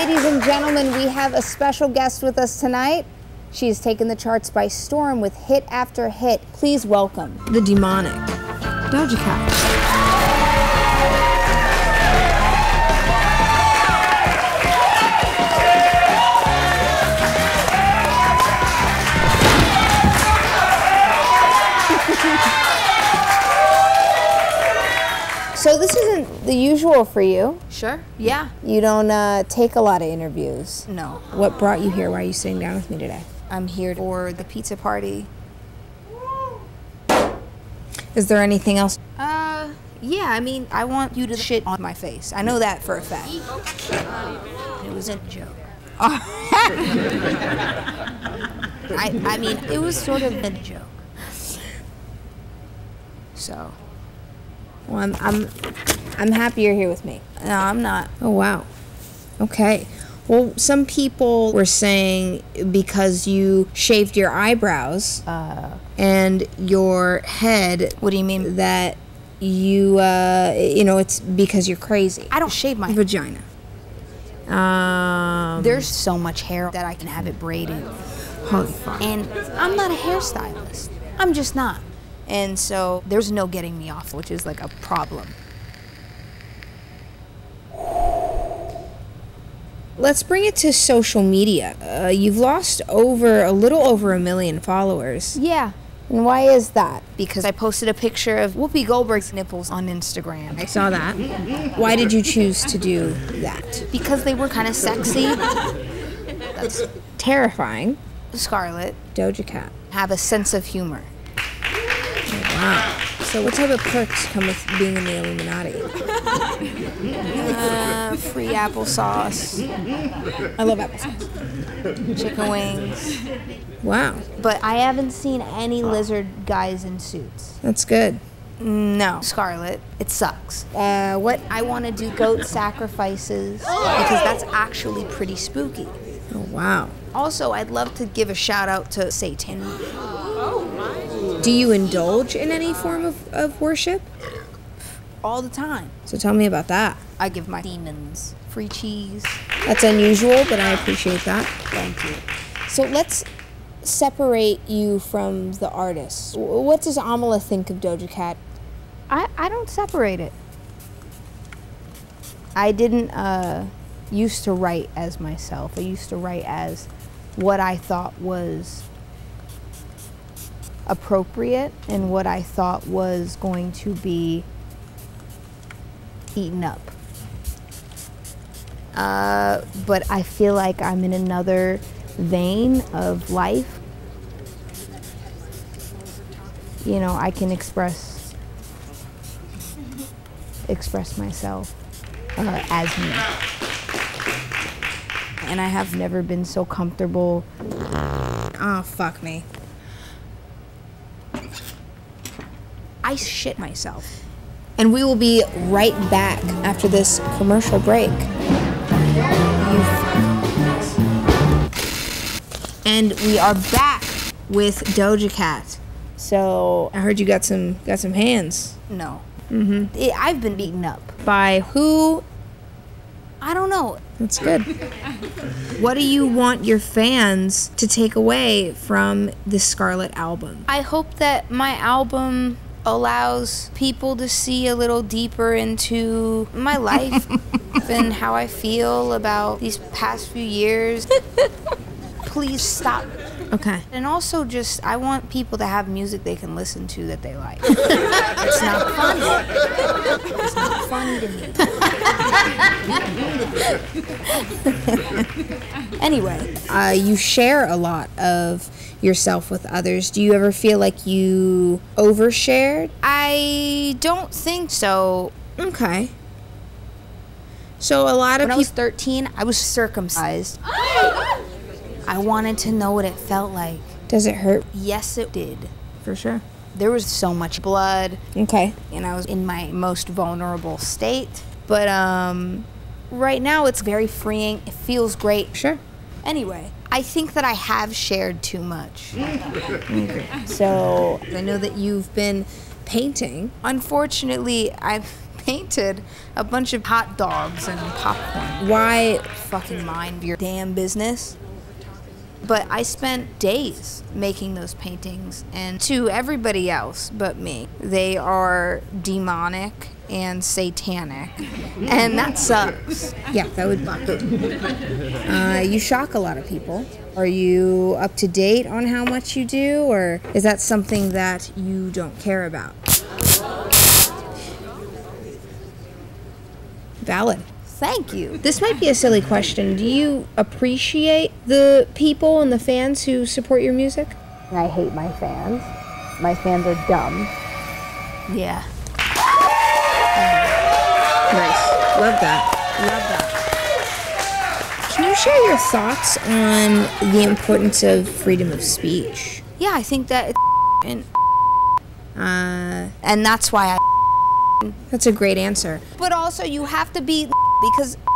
Ladies and gentlemen, we have a special guest with us tonight. She has taken the charts by storm with hit after hit. Please welcome the demonic Doja Cat. So this isn't the usual for you. Sure, yeah. You don't take a lot of interviews. No. What brought you here? Why are you sitting down with me today? I'm here for the pizza party. Is there anything else? Yeah, I mean, I want you to shit on my face. I know that for a fact. It was a joke. I mean, it was sort of a joke. So. Well, I'm happy you're here with me. No, I'm not. Oh, wow. Okay. Well, some people were saying because you shaved your eyebrows and your head. What do you mean? That you, it's because you're crazy. I don't shave my vagina. There's so much hair that I can have it braided. Holy fuck. And I'm not a hairstylist. I'm just not. And so there's no getting me off, which is like a problem. Let's bring it to social media. You've lost a little over 1 million followers. Yeah. And why is that? Because I posted a picture of Whoopi Goldberg's nipples on Instagram. I saw that. Why did you choose to do that? Because they were kind of sexy. That's terrifying. Scarlett. Doja Cat. Have a sense of humor. Oh, wow. So what type of perks come with being in the Illuminati? Free applesauce. I love applesauce. Chicken wings. Wow. But I haven't seen any lizard guys in suits. That's good. No, Scarlett, it sucks. What I want to do goat sacrifices because that's actually pretty spooky. Oh, wow. Also, I'd love to give a shout out to Satan. Do you indulge in any form of worship? All the time. So tell me about that. I give my demons free cheese. That's unusual, but I appreciate that. Thank you. So let's separate you from the artist. What does Amala think of Doja Cat? I don't separate it. I didn't used to write as myself. I used to write as what I thought was appropriate and what I thought was going to be eaten up. But I feel like I'm in another vein of life. You know, I can express myself as me. And I have never been so comfortable. Oh, fuck me. I shit myself. And we will be right back after this commercial break. And we are back with Doja Cat. So I heard you got some hands. No. Mm-hmm. I've been beaten up. By who? I don't know. That's good. What do you want your fans to take away from the Scarlett album? I hope that my album allows people to see a little deeper into my life and how I feel about these past few years. Please stop. Okay. And also just, I want people to have music they can listen to that they like. It's not funny. It's not funny to me. Anyway. You share a lot of yourself with others. Do you ever feel like you overshared? I don't think so. Okay. So a lot of people... When I was 13, I was circumcised. I wanted to know what it felt like. Does it hurt? Yes, it did. For sure. There was so much blood. Okay. And I was in my most vulnerable state. But right now it's very freeing. It feels great. Sure. Anyway, I think that I have shared too much. So I know that you've been painting. Unfortunately, I've painted a bunch of hot dogs and popcorn. Why? Fucking mind your damn business. But I spent days making those paintings, and to everybody else but me, they are demonic and satanic, and that sucks. Yeah, that would buck. You shock a lot of people. Are you up to date on how much you do, or is that something that you don't care about? Valid. Thank you. This might be a silly question. Do you appreciate the people and the fans who support your music? I hate my fans. My fans are dumb. Yeah. Nice. Love that. Love that. Can you share your thoughts on the importance of freedom of speech? Yeah, I think that it's and that's why I. That's a great answer. But also, you have to be because